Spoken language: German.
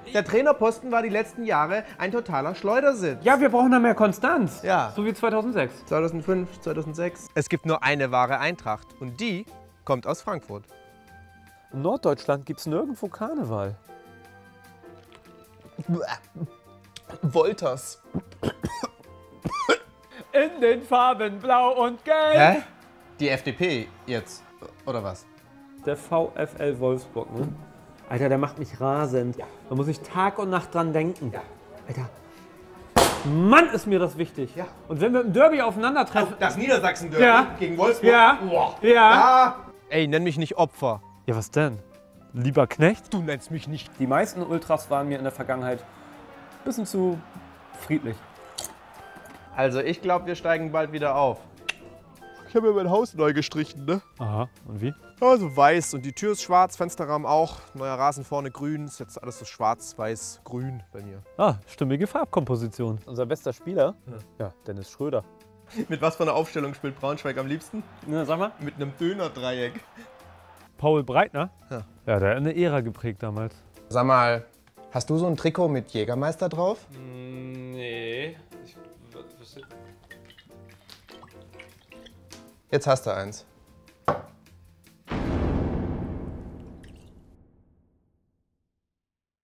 Der Trainerposten war die letzten Jahre ein totaler Schleudersitz. Ja, wir brauchen da mehr Konstanz. Ja. So wie 2006. 2005, 2006. Es gibt nur eine wahre Eintracht und die kommt aus Frankfurt. In Norddeutschland gibt es nirgendwo Karneval. Wolters. In den Farben Blau und Gelb. Hä? Die FDP jetzt, oder was? Der VfL Wolfsburg, ne? Alter, der macht mich rasend. Da muss ich Tag und Nacht dran denken. Alter. Mann, ist mir das wichtig. Ja. Und wenn wir im Derby aufeinandertreffen... Das Niedersachsen-Derby Ja. gegen Wolfsburg? Ja. Boah. Ja. Ey, nenn mich nicht Opfer. Ja, was denn? Lieber Knecht? Du nennst mich nicht. Die meisten Ultras waren mir in der Vergangenheit ein bisschen zu friedlich. Also ich glaube, wir steigen bald wieder auf. Ich habe mir mein Haus neu gestrichen, ne? Aha, und wie? Also weiß und die Tür ist schwarz, Fensterrahmen auch. Neuer Rasen vorne grün, ist jetzt alles so schwarz, weiß, grün bei mir. Ah, stimmige Farbkomposition. Unser bester Spieler? Ja, Dennis Schröder. Mit was für einer Aufstellung spielt Braunschweig am liebsten? Na, sag mal. Mit einem Dönerdreieck. Paul Breitner? Ja. Ja, der hat eine Ära geprägt damals. Sag mal, hast du so ein Trikot mit Jägermeister drauf? Nee. Jetzt hast du eins.